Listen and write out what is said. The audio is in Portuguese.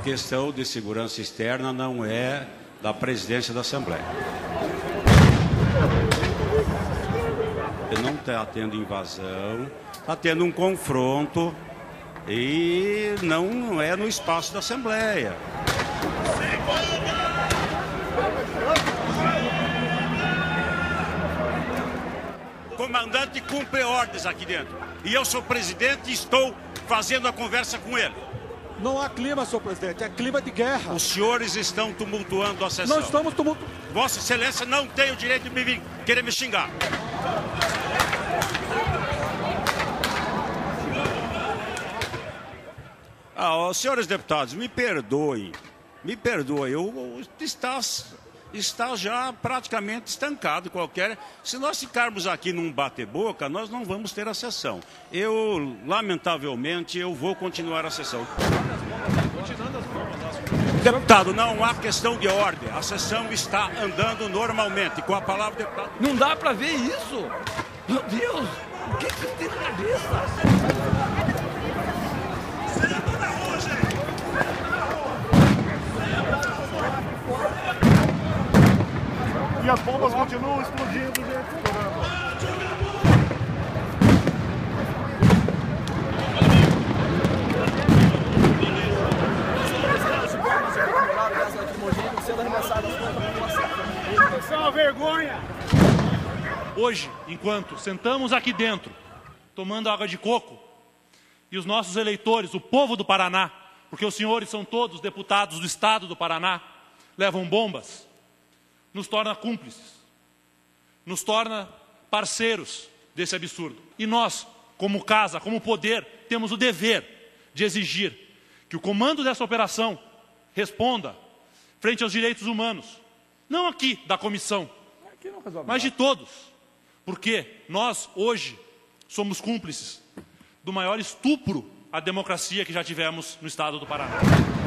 questão de segurança externa não é da presidência da Assembleia. Não está tendo invasão, está tendo um confronto e não é no espaço da Assembleia. O comandante cumpre ordens aqui dentro. E eu sou presidente e estou fazendo a conversa com ele. Não há clima, senhor presidente, é clima de guerra. Os senhores estão tumultuando a sessão. Não estamos tumultuando. Vossa Excelência não tem o direito de querer me xingar. Senhores deputados, me perdoem, está já praticamente estancado qualquer... Se nós ficarmos aqui num bate-boca, nós não vamos ter a sessão. Lamentavelmente, eu vou continuar a sessão. Deputado, não há questão de ordem, a sessão está andando normalmente. Com a palavra, deputado... Não dá para ver isso! Meu Deus, o que você tem na cabeça? E as bombas continuam explodindo, gente. Isso é uma vergonha! Hoje, enquanto sentamos aqui dentro, tomando água de coco, e os nossos eleitores, o povo do Paraná, porque os senhores são todos deputados do estado do Paraná, levam bombas, nos torna cúmplices, nos torna parceiros desse absurdo. E nós, como casa, como poder, temos o dever de exigir que o comando dessa operação responda frente aos direitos humanos, não aqui da comissão, mas de todos, porque nós hoje somos cúmplices do maior estupro à democracia que já tivemos no estado do Paraná.